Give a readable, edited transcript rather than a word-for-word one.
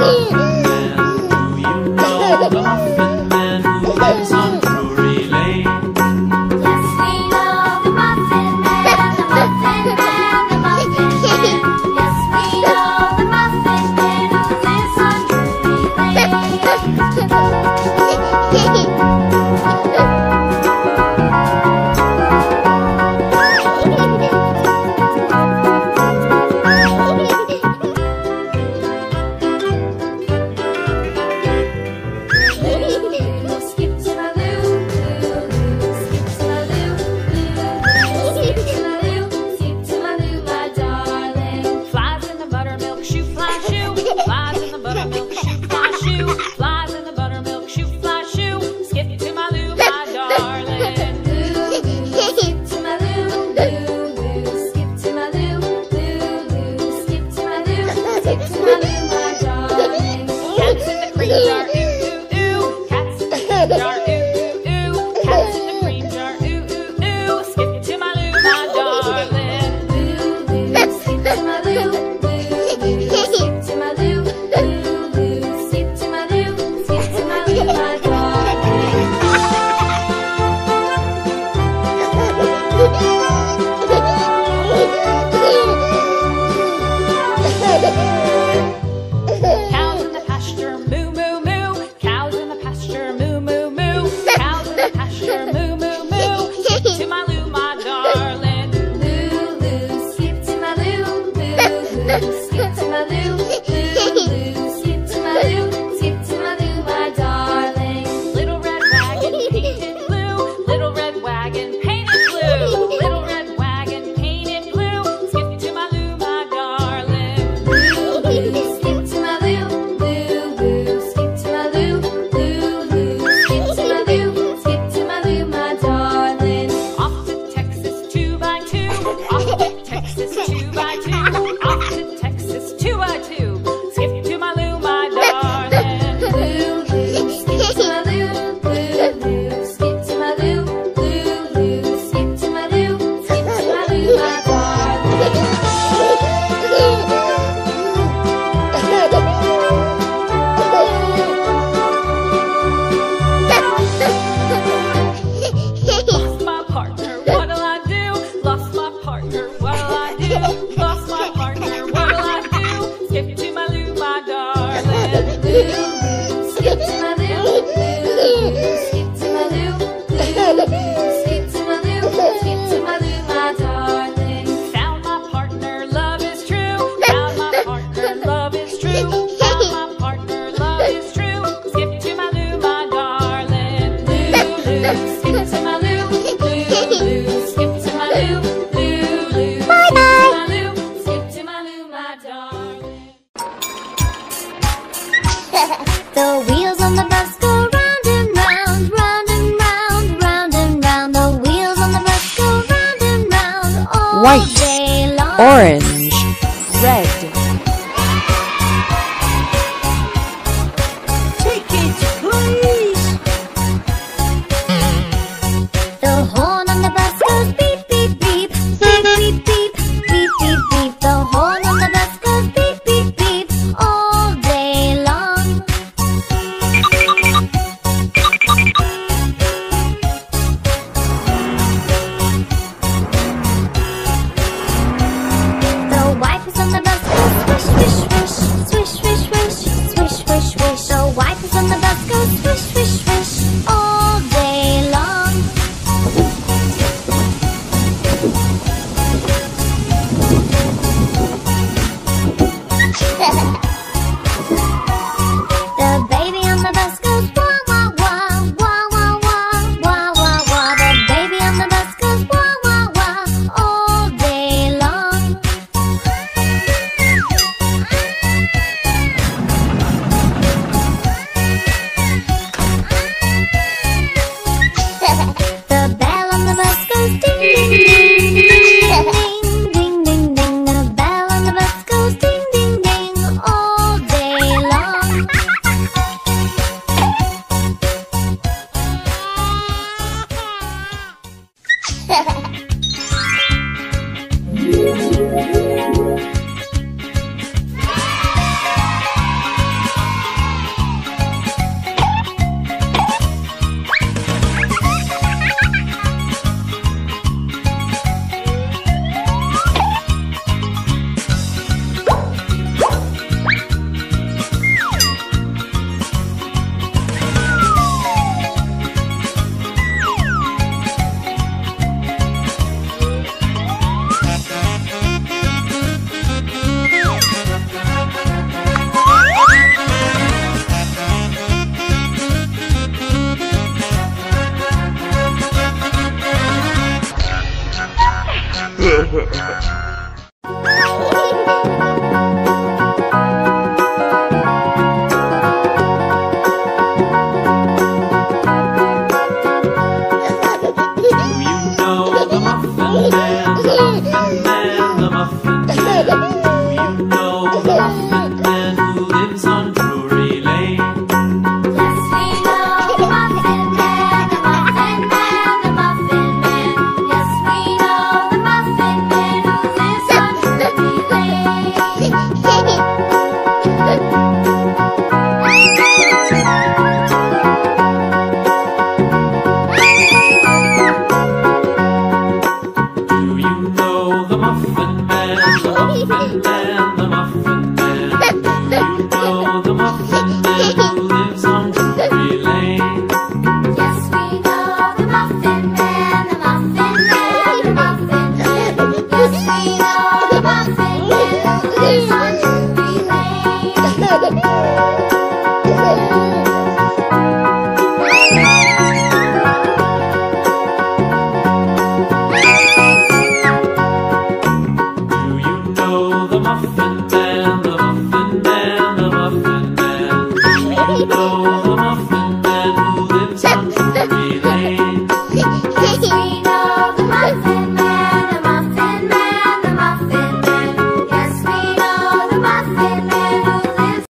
Muffin Man? Do you know the Muffin Man who lives on Drury Lane? Yes, we know the Muffin Man, the Muffin Man, the Muffin Man. Yes, we know the Muffin Man who lives on Drury Lane. The wheels on the bus go round and round, round and round, round and round. The wheels on the bus go round and round all White, day long. orange, red. Ticket, please. The horn on the bus goes beep, beep, beep, beep, beep, beep, beep, beep, beep. The horn on the bus goes beep, beep, beep all day long. The wipers on the bus go swish, swish, swish, swish, swish, swish, swish, swish. The wipers on the bus go swish, swish, swish all day long. The baby on the bus goes wah wah wah, wah wah wah, wah wah wah. The baby on the bus goes wah wah wah all day long. Do you know the Muffin Man? The Muffin Man, the Muffin Man. Do you know the Muffin Man who lives on Drury Lane? Yes, we know the Muffin Man, the Muffin Man, the Muffin Man. Yes, we know the Muffin Man who lives on Drury Lane. Do you know the Muffin Man? The Muffin Man, the Muffin Man. Do you know